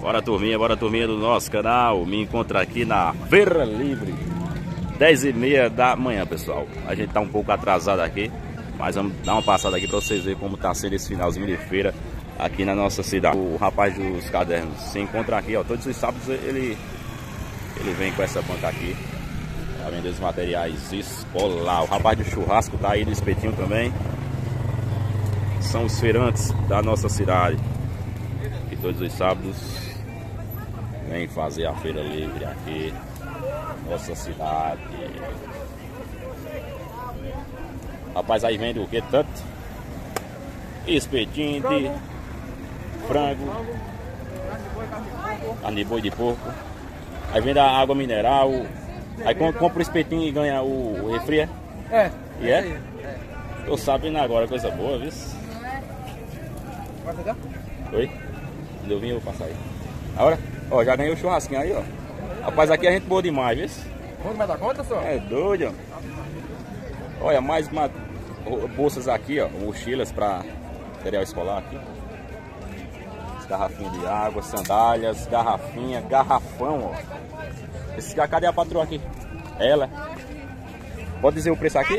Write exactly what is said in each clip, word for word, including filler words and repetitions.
Bora turminha, bora turminha do nosso canal. Me encontra aqui na Feira Livre, dez e meia da manhã, pessoal. A gente tá um pouco atrasado aqui, mas vamos dar uma passada aqui para vocês verem como tá sendo esse finalzinho de feira aqui na nossa cidade. O rapaz dos cadernos se encontra aqui, ó. Todos os sábados ele, ele vem com essa banca aqui pra vender os materiais escolar. O rapaz do churrasco tá aí do espetinho também. São os feirantes da nossa cidade, que todos os sábados vem fazer a feira livre aqui, nossa cidade. Rapaz, aí vende o que tanto? Espetinho de frango, carne de boi de porco. Aí vende a água mineral. Aí compra o espetinho e ganha o, o refri. É? É. E é? Tô sabendo agora, coisa boa, viu? Vai pegar? Oi? Quando eu vim eu vou passar aí. Agora, ó, já ganhei o churrasquinho aí, ó. Rapaz, aqui a gente boa demais, viu? Quanto vai dar conta, só? É doido, ó. Olha, mais uma, bolsas aqui, ó. Mochilas pra material escolar aqui. As garrafinhas de água, sandálias, garrafinha, garrafão, ó. Esse, cadê a patroa aqui? Ela. Pode dizer o preço aqui?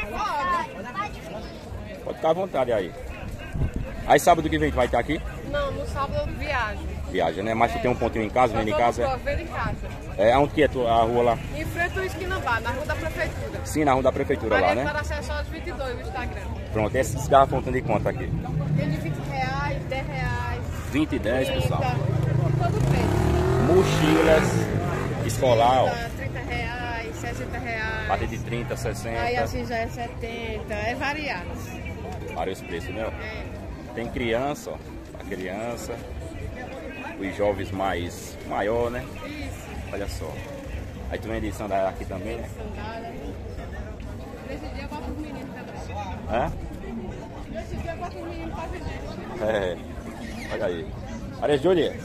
Pode ficar à vontade aí. Aí sábado que vem tu vai estar aqui? Não, no sábado eu viajo. Viaja, né? Mas tu tem um pontinho em casa, vem em casa? Eu vendo em casa. É, onde que é a rua lá? Em frente ao Esquina Bar, na rua da prefeitura. Sim, na rua da prefeitura lá, né? Para acessórios vinte e dois no Instagram. Pronto, esses garrafões estão de conta aqui? Tem de vinte reais, dez reais. vinte e dez, pessoal. Todo preço. Mochilas escolar, ó. trinta reais, sessenta reais. A partir de trinta, sessenta. Aí assim já é setenta, é variado. Vários preços, né? É. Tem criança, ó. A criança. Os jovens mais maior, né? Isso. Olha só. Aí tu vende sandália aqui também, né? Sandália. Nesse dia eu boto os meninos também. Hã? Nesse dia eu boto os meninos pra vender. É. Olha aí. Maria Júlia.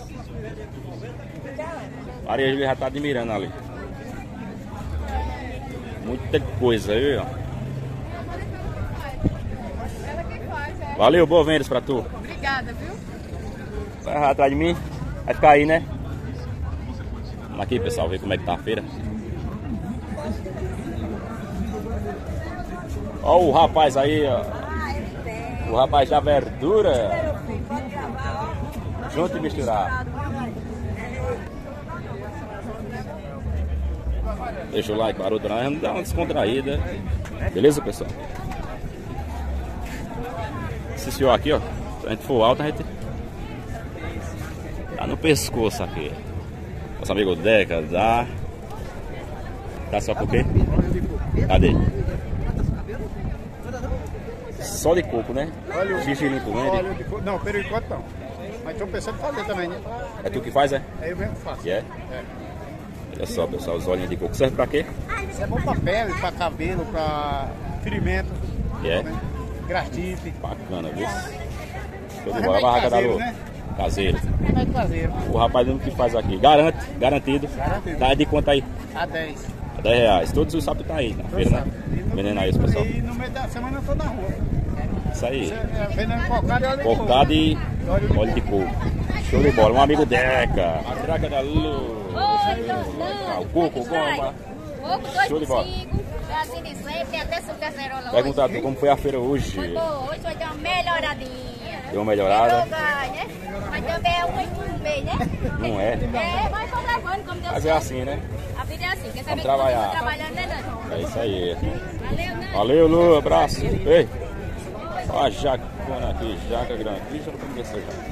Maria Júlia já tá admirando ali. Muita coisa, viu? Ela quem faz, é. Valeu, boa vendas pra tu. Obrigada, viu? Vai atrás de mim? Vai ficar aí, né? Vamos aqui, pessoal, ver como é que tá a feira. Ó o rapaz aí, ó. O rapaz da verdura. Junto e misturado. Deixa o like, barulho, vamos dar uma descontraída. Beleza, pessoal? Esse senhor aqui, ó. Se a gente for alto, a gente tá no pescoço aqui. Nosso amigo Deca dá. Dá só por quê? Cadê? Só de coco, né? Óleo, Gigilim tu vende? óleo de coco. Não, por enquanto não. Mas estou pensando em fazer também, né? É tu que faz, é? É eu mesmo que faço. Que é? É. Olha só, pessoal, os olhinhos de coco serve pra quê? Isso é bom para pele, para cabelo, para ferimento. Que é? Grafite. Bacana, viu? Show de Mas bola. A remédio barraca da caseiro, lua. né? Caseiro. Remédio caseiro. O rapaz mesmo que faz aqui. Garante, garantido. Garantido. Dá de conta aí. A dez. A dez reais. Todos os sábados tá aí na feira, né? Vendendo aí, pessoal. E no meio da semana eu tô na rua. Isso aí. É, vendendo cocada e óleo de coco. Cortado e óleo de coco. Show de bola. Um amigo Deca. A draga da lua. O coco, goma. Show de bola. Perguntar tu como foi a feira hoje. Foi boa, hoje vai ter uma melhoradinha. Deu uma melhorada? Melhorou, né? Mas também é um bem, né? Não é? É, mas vamos levando, como Deus Mas é assim, né? A vida é assim, quer saber Vamos que trabalhar. continua trabalhando, né, Dani? É isso aí. Valeu, né? Valeu, Lu. Abraço. Ei. Ó a jacona aqui. Jaca grande. Deixa eu ver essa jaca.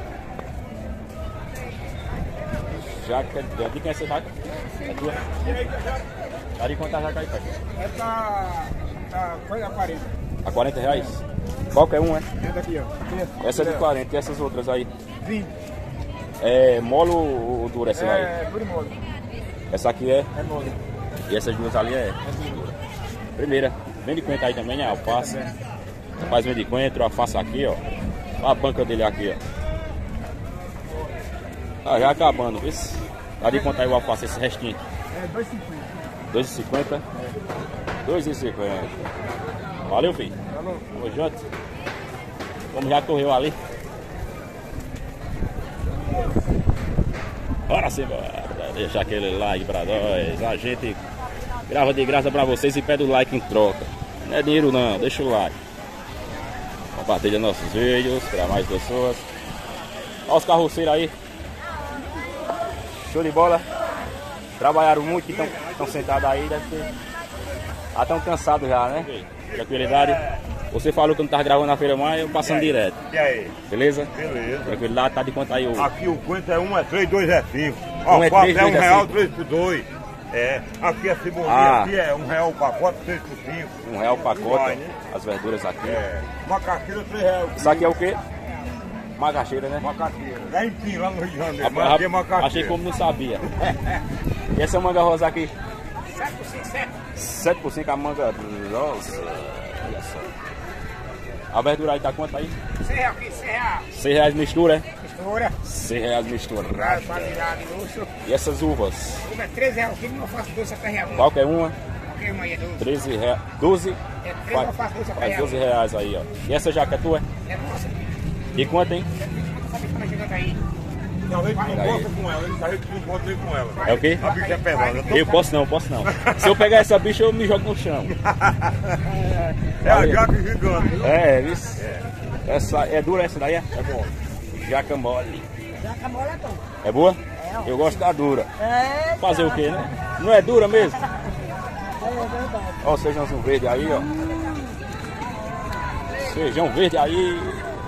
Jaca grande. Quem é essa jaca? É tua? Tá de quanto a jaca aí, pai? Essa a coisa a quarenta. A quarenta reais? Qualquer um, é? Essa aqui, ó. Essa é de quarenta. E essas outras aí? vinte. É molo ou dura essa aí? É, por mole. Essa aqui é? É mole. E essas duas ali é? Primeira. Vende coentro aí também, né? Alface. Rapaz, vende coentro, alface aqui, ó. Olha a banca dele aqui, ó. Ah, já acabando, viu? Tá de contar aí o alface, esse restinho. É dois e cinquenta. dois e cinquenta? dois e cinquenta. Valeu, filho. Falou. Tamo junto. Como já correu ali. Bora sim, bora. Deixa aquele like pra nós. A gente grava de graça pra vocês e pede o like em troca. Não é dinheiro não, deixa o like. Compartilha nossos vídeos para mais pessoas. Olha os carroceiros aí. Show de bola. Trabalharam muito e estão sentados aí, deve ter. Ah, estão cansados já, né? Tranquilidade. Você falou que não estava gravando na Feira Maia, eu passando direto. E aí? Beleza? Beleza. Tranquilidade, tá de quanto aí o. Aqui o quanto é um, é três, dois é cinco. Ó, Um é o papo três, é um dois é real, cinco. três por dois. É. Aqui a cebolinha, Ah. aqui é um real o pacote, três por cinco. Um real o pacote, Vai, né? as verduras aqui. É. Macaxeira, três reais. Isso aqui é o quê? Macaxeira, né? Macaxeira. Lá em Pim, lá no Rio de Janeiro. A- Mas a- aqui é macaxeira. achei como não sabia. E essa manga rosa aqui? sete por cinco, sete. sete por cinco a manga rosa. Olha só. A verdura aí tá quanto aí? cem reais aqui, cem reais. seis reais mistura, é? Mistura. seis reais mistura. Prazo, qualidade, luxo. E essas uvas? Como é treze reais o quilo, não faço doce até real. Qualquer uma? Qualquer uma aí é doce. treze reais. doze? É treze, eu faço doce até Faz real. doze reais aí, ó. E essa jaca é tua? É nossa. E quanto, hein? Sabe quando chegando aí? Não, a gente não Aí. gosta com ela, a gente não gosta nem com ela. É o quê? A bicha é pesada. Eu tô- Eu posso não, posso não. Se eu pegar essa bicha, eu me jogo no chão. É a jaca gigante. É, isso. Essa, é dura essa daí? É É bom. Jaca mole. Jaca mole é bom. É boa? Eu gosto da dura. É, Fazer o quê, né? Não é dura mesmo? é verdade. Ó o feijãozinho verde aí, ó. Feijão verde aí.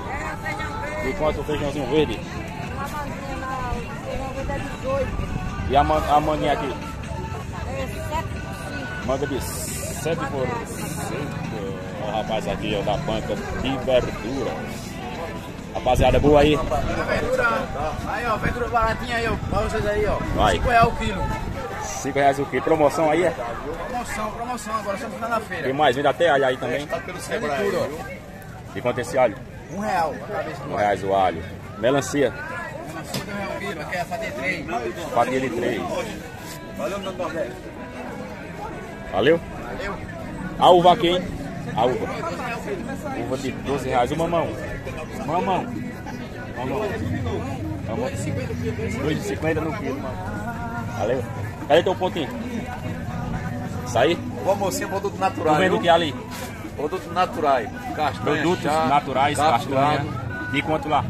E quanto o feijãozinho verde? Uma maninha na feijão é dezoito. E a, man, a maninha aqui? É sete por cinco. Manga de sete por cinco. Ó, o rapaz aqui, ó, da banca de verduras. Rapaziada, boa aí. Verdura, aí ó, verdura baratinha aí ó, pra vocês aí ó, Vai. cinco reais o quilo. cinco reais o quilo. Promoção aí, é? Promoção, promoção, agora só final na feira. Tem mais, vende até alho aí também. Tá pelo centro de tudo ó. E quanto é esse alho? Um real a cabeça do Um reais o alho. Melancia, Melancia, dois reais o quilo, aqui é a fatia três. fatia de três. Valeu, meu Nordeste. Valeu? Valeu. A uva aqui, hein? A uva. Uva de doze reais. O mamão. Mamão. Mamão. Mamão. dois e cinquenta no quilo, mano. Valeu. Cadê teu pontinho? Isso aí? Boa mocinha, produto Tu natural. vende o que ali? Produto naturais. Castanha, Produtos chá, naturais, capsulado. castanha. E quanto lá?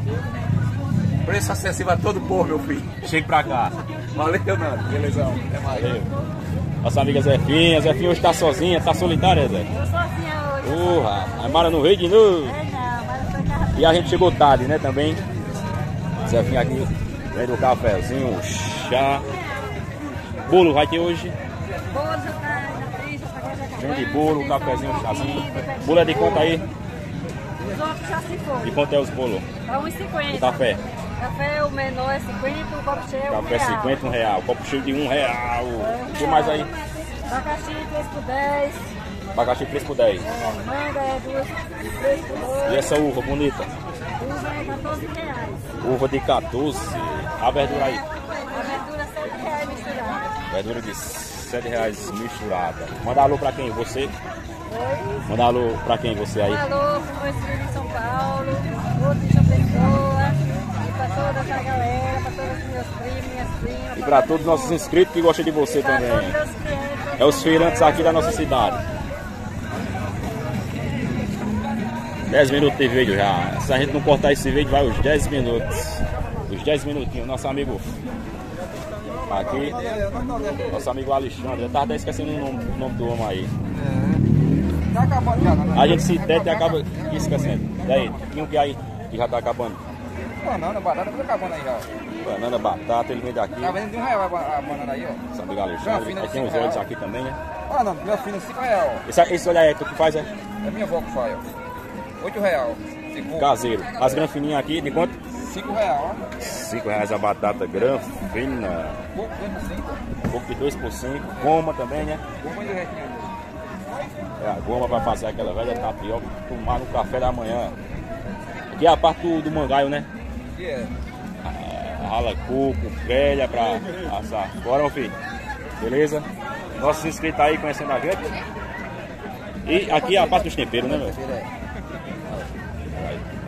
Preço acessível a todo povo, meu filho. Chega pra cá. Valeu, Nando. Belezão. Até mais. Valeu. Nossa amiga Zefinha. Zefinha hoje tá sozinha, tá solitária, Zé. Eu sozinha hoje. Porra, a Mara no Rio de novo. É não, mas não foi carro. E a gente chegou tarde, né, também. Zefinha aqui, vem do cafezinho, um chá. Bolo vai ter hoje. Bolo já tá na frente, essa coisa já Vem de bolo, um cafezinho, um chazinho. Bolo é de conta aí? Os outros já se De foram. quanto é os bolos? Tá um e cinquenta. O café? Café, o menor é cinquenta, o copo cheio é um Café real. cinquenta, um real. Copo cheio de um real. O que mais aí? Abacaxi, três por dez. Abacaxi três por dez. É, manga é duas, três por dois. E essa uva bonita? Uva é quatorze reais. Uva de quatorze. A verdura aí? A verdura sete reais misturada. Verdura de sete reais misturada. Manda alô pra quem? Você? Oi? Manda alô pra quem? Você aí? Um alô pro meu filho em São Paulo, outro em João Pessoa, e pra toda essa galera, pra todos os meus primos, minhas primas. E pra todos os nossos inscritos que gostam de você Pra também. todos os meus clientes. É os feirantes aqui da nossa cidade. dez minutos de vídeo já. Se a gente não cortar esse vídeo, vai os dez minutos. Os dez minutinhos. Nosso amigo aqui, nosso amigo Alexandre. Eu tava até esquecendo o nome, o nome do homem aí. Tá acabando já, né? A gente se tenta e acaba esquecendo. Daí, tinha o que aí que já tá acabando? Banana, batata, tá acabando aí já. Banana, batata, ele vem daqui. Tá vendendo de um real a banana aí, ó. Nosso amigo Alexandre. Aí tem os olhos aqui também, né? Ah, não, meu filho, cinco real. Esse, esse olho aí, tu que faz é É minha avó que faz, ó. oito real. Cinco, caseiro. As granfininhas aqui, de quanto? cinco real, ó. cinco reais a batata granfina. Pouco, mesmo cinco. Um pouco de dois por cinco. Goma também, né? Como ele retinha. É a goma para fazer aquela velha tapioca, tomar no café da manhã. Aqui é a parte do, do mangaio, né? Que é? É, rala coco, velha pra assar. Bora, meu filho. Beleza? Nossos inscritos aí conhecendo a gente. E aqui é a parte dos temperos, né, meu?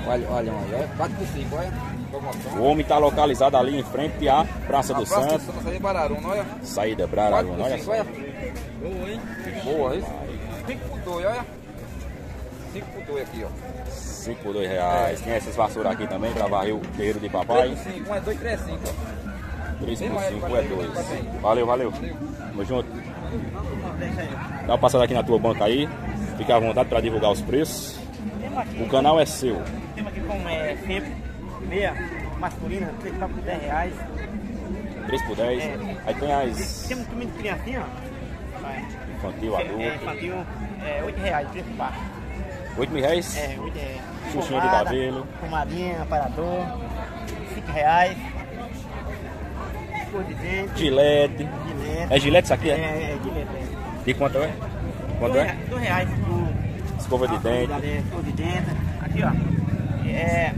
Olha, olha, olha, quatro por cinco, olha. O homem está localizado ali em frente à Praça do Santo. Saída Bararuna, olha. Saída Bararuna, olha só. Olha. Boa, hein? Boa, hein? cinco por dois, olha. cinco por dois aqui, ó. cinco por dois reais. Tem essas vassouras aqui também para varrer o terreiro de papai. três por cinco, um é dois, três é cinco, ó. três por cinco, um é dois. Valeu, valeu. Tamo junto. Dá uma passada aqui na tua banca aí. Fica à vontade para divulgar os preços. O canal é seu. Temos aqui como é sempre, meia masculina, três por dez reais. três por dez. É. Aí tem as Temos comida de criancinha, ó. infantil, É, adulto. infantil, é oito reais, preço baixo. oito mil reais. É, oito reais. Xuxinha de cabelo. Pomadinha, aparador, cinco reais. Cor de dente. Gilete. Gilete. É gilete isso aqui? É, É? é, gilete. É. De quanto é? Quanto Dois é? rea- Dois reais por Escova de dente. Escova de dente. Aqui, ó. É.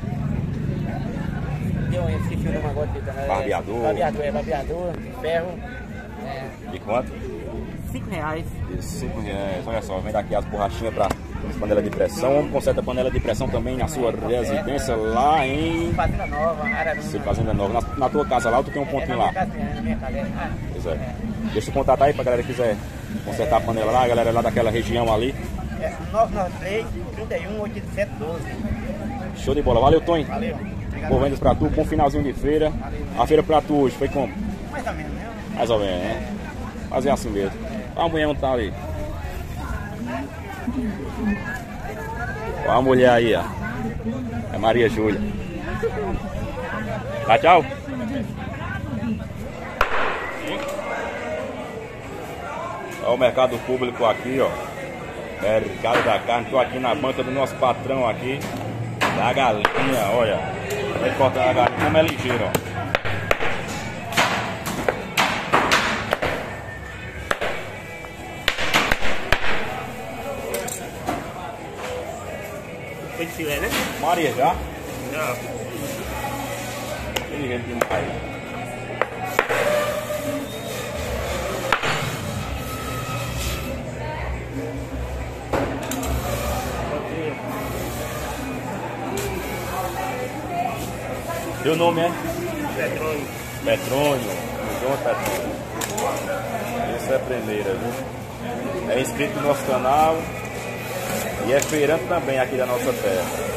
Eu esqueci o nome agora aqui também. Barbeador. Barbeador, é barbeador, ferro. É, De quanto? cinco reais. De cinco reais. Olha só, vem daqui as borrachinhas para panela de pressão. O homem conserta panela de pressão também na sua residência lá em Fazenda Nova, Araruna. Sim, Fazenda Nova. Na, na tua casa lá, tu tem um pontinho lá. Na minha casa, é. Ah, Pois é. Deixa eu contatar aí pra galera que quiser consertar a panela lá, a galera lá daquela região ali. é nove nove três, trinta e um, oitenta e sete, doze. Show de bola. Valeu, Tonho. Valeu. Obrigado. Boas vendas pra tu, bom finalzinho de feira. A feira pra tu hoje foi como? Mais ou menos, né? Mais ou menos, né? Fazer assim mesmo. Olha a mulher não tá ali. Olha a mulher aí, ó. É Maria Júlia. Tá, tchau. Olha o mercado público aqui, ó. Mercado da carne. Tô aqui na banca do nosso patrão aqui. Da galinha, olha. Vai cortar a galinha como é ligeiro, ó. Foi de filé, né? Maria já? Não. Tem gente demais. Teu nome é? Petrônio. Petrônio. João Petrônio. Esse é a primeira, viu? É inscrito no nosso canal e é feirante também aqui da nossa terra.